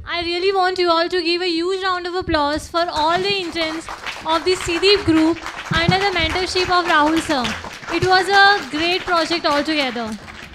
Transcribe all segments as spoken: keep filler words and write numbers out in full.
I really want you all to give a huge round of applause for all the interns of the Sideep group under the mentorship of Rahul sir. It was a great project altogether.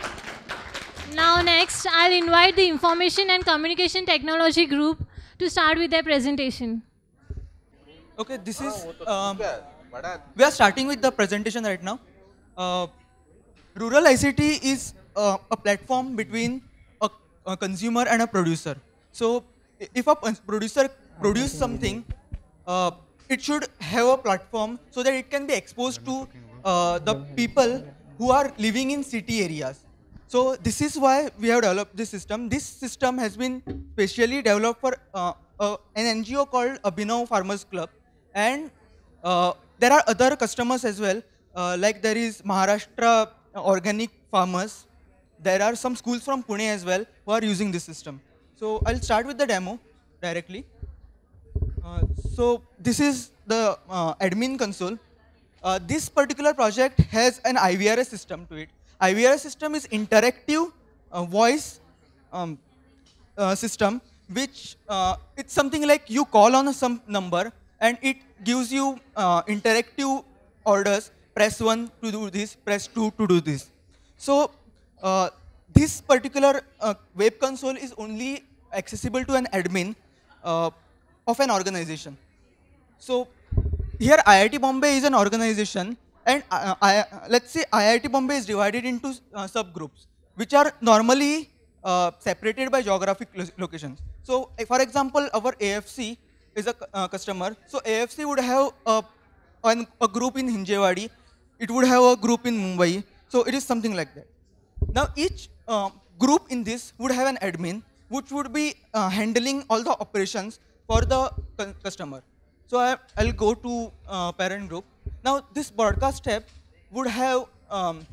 Now next, I'll invite the Information and Communication Technology group to start with their presentation. Okay, this is, um, we are starting with the presentation right now. Uh, Rural I C T is uh, a platform between a, a consumer and a producer. So i- if a pun- producer produce something, uh, it should have a platform so that it can be exposed to uh, the people who are living in city areas. So this is why we have developed this system. This system has been specially developed for uh, uh, an N G O called Abhinav Farmers Club, and uh, there are other customers as well. Uh, like there is Maharashtra Organic Farmers. There are some schools from Pune as well who are using this system. So I'll start with the demo directly. Uh, so this is the uh, admin console. Uh, this particular project has an I V R S system to it. I V R S system is interactive uh, voice um, uh, system, which uh, it's something like you call on some number and it gives you uh, interactive orders. Press one to do this, press two to do this. So uh, this particular uh, web console is only accessible to an admin uh, of an organization. So here I I T Bombay is an organization, and uh, I, let's say I I T Bombay is divided into uh, subgroups, which are normally uh, separated by geographic lo locations. So uh, for example, our A F C is a cu- uh, customer. So A F C would have a, an, a group in Hinjewadi, it would have a group in Mumbai. So it is something like that. Now each uh, group in this would have an admin, which would be uh, handling all the operations for the cu- customer. So I, I'll go to uh, parent group. Now this broadcast tab would have um,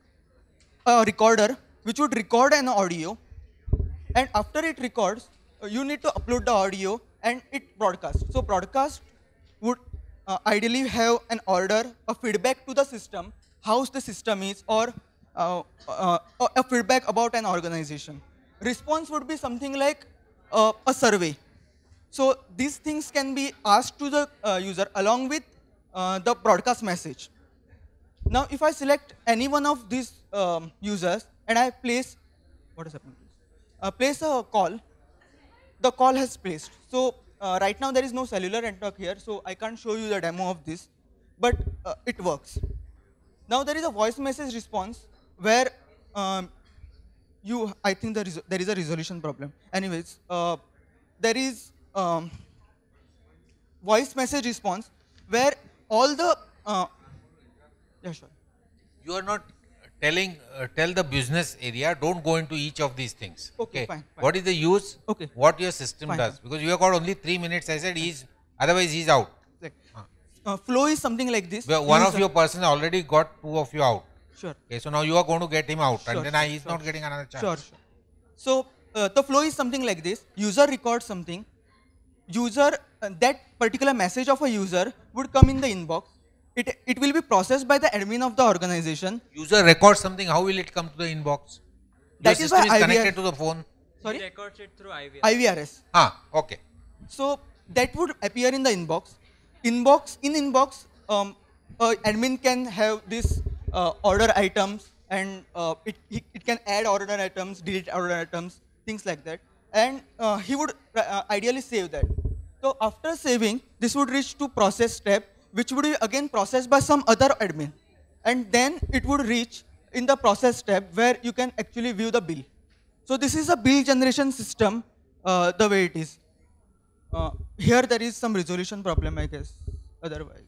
a recorder which would record an audio, and after it records, uh, you need to upload the audio and it broadcasts. So broadcast would uh, ideally have an order, a feedback to the system, how the system is, or uh, uh, a a feedback about an organization. Response would be something like uh, a survey. So these things can be asked to the uh, user along with uh, the broadcast message. Now, if I select any one of these um, users and I place, what is happening? Uh, place a call, the call has placed. So uh, right now there is no cellular network here, so I can't show you the demo of this, but uh, it works. Now there is a voice message response where um, you, I think there is, there is a resolution problem. Anyways, uh, there is um, voice message response where all the, uh, yeah, sure. You are not telling, uh, tell the business area, don't go into each of these things. Okay, fine, fine. What is the use? Okay. What your system Fine, does? fine. Because you have got only three minutes, I said, he's, otherwise he's out. Like, uh, flow is something like this. Well, one Use of a- your person already got two of you out. Sure. Okay, so now you are going to get him out, Sure, and then sure, I, he's sure. not getting another chance. Sure, sure. So uh, the flow is something like this. User records something. User, uh, that particular message of a user would come in the inbox. It, it will be processed by the admin of the organization. User records something, how will it come to the inbox? Your That is system why is I V R connected to the phone. Sorry? He records it through I V R. I V R S. Ah, okay. So that would appear in the inbox. Inbox, in inbox, um, uh, admin can have this uh, order items, and uh, it, it, it can add order items, delete order items, things like that. And uh, he would uh, ideally save that. So after saving, this would reach to process step, which would be again processed by some other admin. And then it would reach in the process step where you can actually view the bill. So this is a bill generation system, uh, the way it is. Uh, here there is some resolution problem, I guess, otherwise.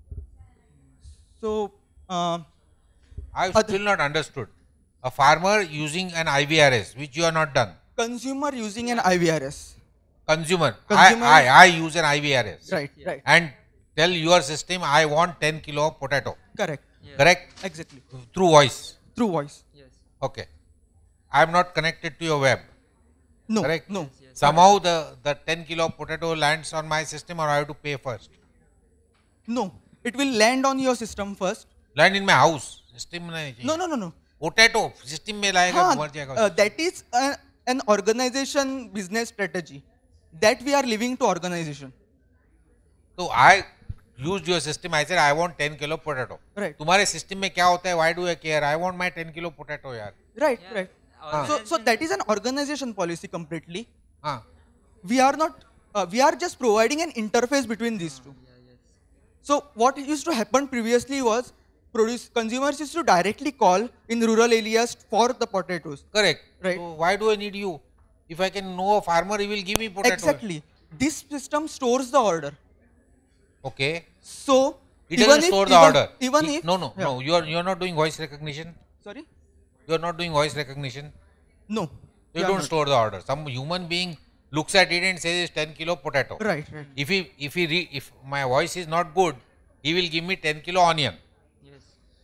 So, uh, I've Oth- still not understood. A farmer using an I V R S, which you are not done. consumer using an I V R S. Consumer. Consumer- I, I, I use an I V R S. Right, right. And tell your system, I want ten kilo of potato. Correct. Correct? Exactly. Through voice. Through voice. Yes. Okay. I am not connected to your web. No. Correct? No. Somehow the, the ten kilo of potato lands on my system, or I have to pay first. No. It will land on your system first. Land in my house. System में नहीं चाहिए. No, no, no, no. Potato system में लाएगा हाँ, मर जाएगा. uh, that is a, an organization business strategy. that we are leaving to organization. So I used your system. I said I want ten kilo potato. Right. तुम्हारे system में क्या होता है? Why do I care? I want my ten kilo potato यार. Right, Yeah. right. Ah. So, so that is an organization policy completely. हाँ. We are not, uh, we are just providing an interface between these two. So what used to happen previously was produce, consumers used to directly call in rural areas for the potatoes. Correct. Right. So why do I need you? If I can know a farmer, he will give me potato. Exactly. This system stores the order. Okay. So It even doesn't if, store the even, order. Even He- if no, no, yeah. no. You are you are not doing voice recognition. Sorry. You are not doing voice recognition. No. You we are don't not. store the order. Some human being looks at it and says ten kilo potato. Right. Right. If he if he re, if my voice is not good, he will give me ten kilo onion. Yes.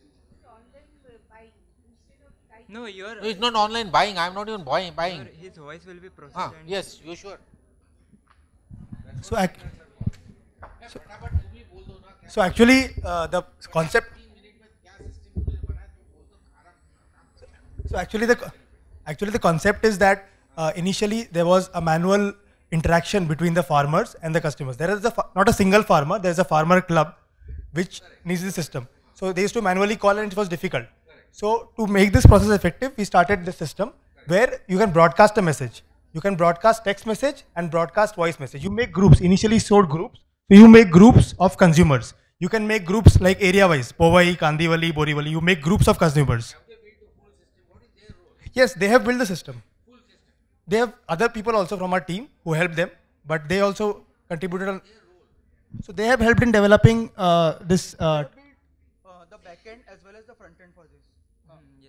No, your, No, it's not online buying. I am not even buying. buying. your his voice will be processed. Ah, and yes, you sure. So, ac- so, so actually, uh, the concept. So actually, the co- actually the concept is that uh, initially there was a manual interaction between the farmers and the customers. There is a fa- not a single farmer. There is a farmer club which needs the system. So they used to manually call and it was difficult. So to make this process effective, we started the system where you can broadcast a message. You can broadcast text message and broadcast voice message. You make groups, initially stored groups. So you make groups of consumers. You can make groups like area wise, Powai, Kandivali, Borivali. You make groups of consumers. Yes, they have built the system. They have other people also from our team who help them, but they also contributed on. So they have helped in developing uh, this. Uh, Uh, the back end as well as the front end for this. Mm, yes.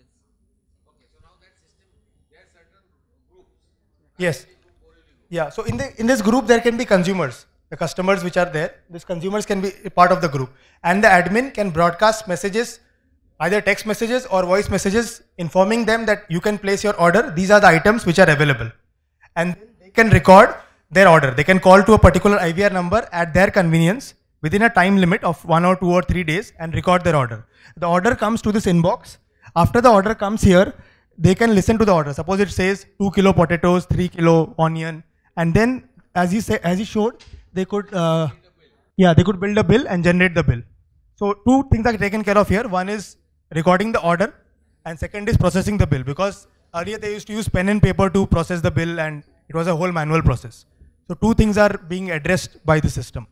yes. Yeah. So in the in this group there can be consumers, the customers which are there. These consumers can be a part of the group, and the admin can broadcast messages, either text messages or voice messages, informing them that you can place your order. These are the items which are available, and they can record their order. They can call to a particular I V R number at their convenience within a time limit of one or two or three days and record their order. The order comes to this inbox. After the order comes here, they can listen to the order. Suppose it says two kilo potatoes, three kilo onion, and then as he say, as he showed, they could, uh, yeah, they could build a bill and generate the bill. So two things are taken care of here. One is recording the order, and second is processing the bill, because earlier they used to use pen and paper to process the bill, and it was a whole manual process. So two things are being addressed by the system.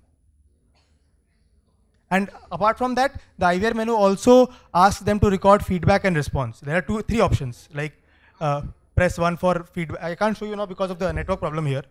And apart from that, the I V R menu also asks them to record feedback and response. There are two, three options, like uh, press one for feedback. I can't show you now because of the network problem here.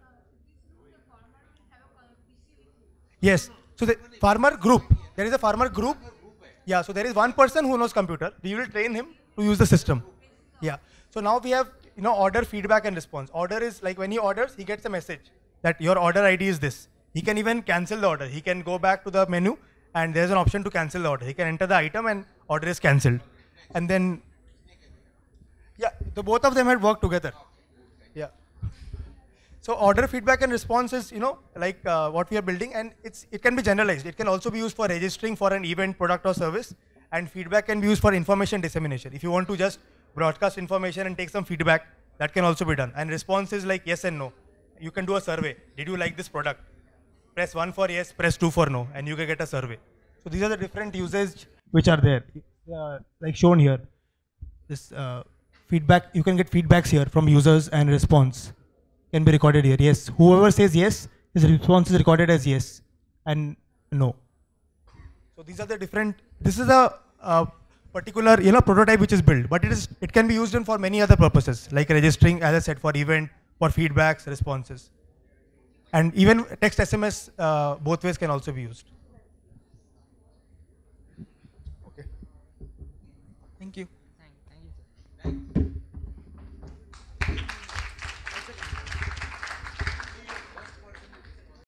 Yes, so the farmer group, there is a farmer group. Yeah, so there is one person who knows computer. We will train him to use the system. Yeah, so now we have, you know, order, feedback and response. Order is like when he orders, he gets a message that your order I D is this. He can even cancel the order. He can go back to the menu and there's an option to cancel the order. He can enter the item and order is cancelled. And then, yeah, the both of them had worked together. Yeah. So order, feedback and response is, you know, like uh, what we are building, and it's it can be generalized. It can also be used for registering for an event, product or service, and feedback can be used for information dissemination. If you want to just broadcast information and take some feedback, that can also be done. And response is like yes and no. You can do a survey. Did you like this product? Press one for yes, press two for no, and you can get a survey. So these are the different uses which are there, uh, like shown here. This uh, feedback, you can get feedbacks here from users, and response can be recorded here. Yes, whoever says yes, his response is recorded as yes and no. So these are the different. This is a, a particular, you know, prototype which is built, but it is it can be used in for many other purposes, like registering, as I said, for event, for feedbacks, responses, and even text S M S uh, both ways can also be used. Thank you.